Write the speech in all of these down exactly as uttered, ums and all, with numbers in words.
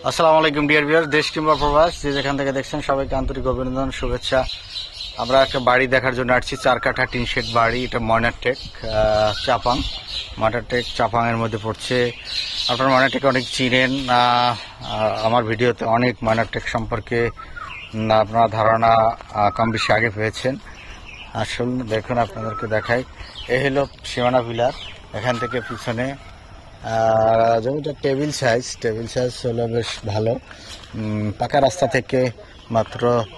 আসসালামু আলাইকুম dear viewer, দেশ কিংবা প্রবাস যে যেখান থেকে দেখছেন সবাইকে আন্তরিক অভিনন্দন, শুভেচ্ছা। আমরা একটা বাড়ি দেখার জন্য আসছি, চার কাঠা টিন শেড বাড়ি। এটা ময়নারটেক চাপাং, ময়নারটেক চাপাং এর মধ্যে পড়ছে। আপনার ময়নারটেক অনেক চিনেন, আমার ভিডিওতে অনেক ময়নারটেক সম্পর্কে আপনার ধারণা কম বেশি আগে পেয়েছেন। আসুন দেখুন, আপনাদেরকে দেখাই। এই হলো সীমানা ভিলার। এখান থেকে পিছনে জমিটা টেবিল সাইজ, টেবিল সাইজ হলো বেশ ভালো। পাকা রাস্তা থেকে মাত্র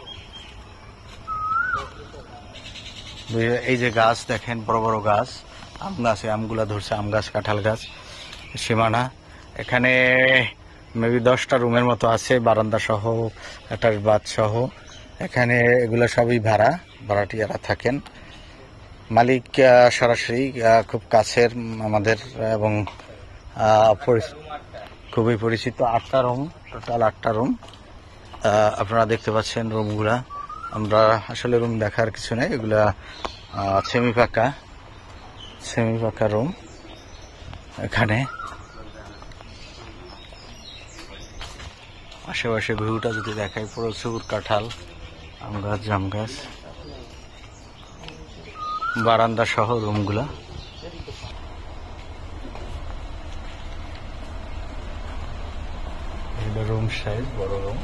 এই যে গাছ দেখেন, বড় বড় গাছ, আম গাছে আমগুলা ধরছে, আম গাছ, কাঁঠাল গাছ। সীমানা এখানে মেবি দশটা রুমের মতো আছে, বারান্দা সহ, অ্যাটাচ বাথ সহ। এখানে এগুলো সবই ভাড়া, ভাড়াটিয়ারা থাকেন। মালিক সরাসরি খুব কাছের আমাদের এবং খুবই পরিচিত। আটটা রুম, টোটাল আটটা রুম আপনারা দেখতে পাচ্ছেন। রুমগুলা আমরা আসলে রুম দেখার কিছু নেই, এগুলা সেমি পাকা, সেমি পাকা রুম। এখানে আশেপাশে ভিউটা যদি দেখাই, প্রচুর কাঁঠাল, আম গাছ, জাম গাছ, বারান্দা সহ রুমগুলা। রুম সাইজ বড় রুম,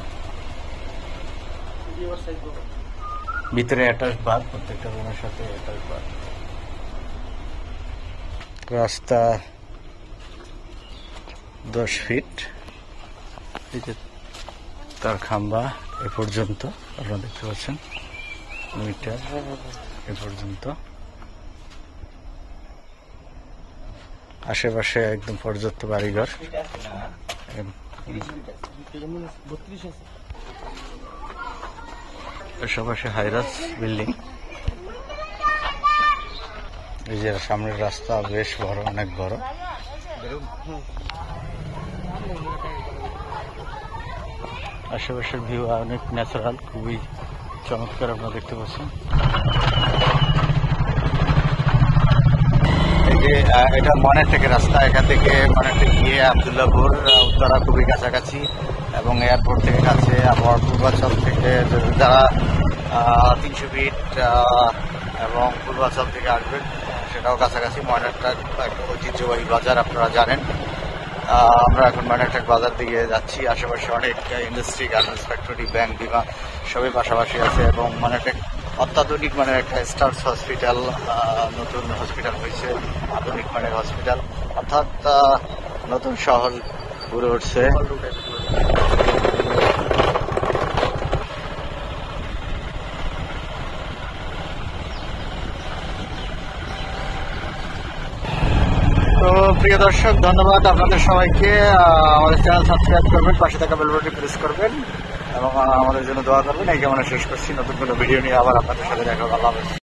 ভিতরে অ্যাটাচ বাথ, প্রত্যেকটা রুমের সাথে অ্যাটাচ বাথ। রাস্তা দশ ফিট, এই যে তার খাম্বা এ পর্যন্ত আপনারা দেখতে পাচ্ছেন, মিটার এ পর্যন্ত। আশেপাশে একদম পর্যাপ্ত বাড়িঘর। আশেপাশে হাইরাস বিল্ডিং। এই যে সামনের রাস্তা বেশ বড়, অনেক বড়। আশেপাশের ভিউ অনেক ন্যাচারাল, খুবই চমৎকার, আপনারা দেখতে পাচ্ছেন। এই যে এটা ময়নারটেকের রাস্তা, এখান থেকে ময়নারটেক গিয়ে আবদুল্লাহপুর, উত্তরা খুবই কাছাকাছি এবং এয়ারপোর্ট থেকে কাছে। আবার পূর্বাচল থেকে যারা তিনশো ফিট এবং পূর্বাচল থেকে আসবেন সেটাও কাছাকাছি। ময়নারটেক একটা ঐতিহ্যবাহী বাজার, আপনারা জানেন। আমরা এখন ময়নারটেক বাজার দিকে যাচ্ছি। আশেপাশে অনেক ইন্ডাস্ট্রি, গার্মেন্টস ফ্যাক্টরি, ব্যাংক, বিমা সবই পাশাপাশি আছে এবং ময়নারটেক অত্যাধুনিক মানের একটা স্টার্স হসপিটাল, নতুন হসপিটাল হয়েছে, আধুনিক মানের হসপিটাল, অর্থাৎ নতুন শহর গড়ে উঠছে। তো প্রিয় দর্শক, ধন্যবাদ আপনাদের সবাইকে। আমাদের চ্যানেল সাবস্ক্রাইব করবেন, পাশে থাকা বেল বাটনটি প্রেস করবেন এবং আমাদের জন্য দোয়া করবেন। এই কেমন শেষ করছি, নতুন কোনো ভিডিও নিয়ে আবার আপনাদের সাথে দেখা হবে। আল্লাহ হাফেজ।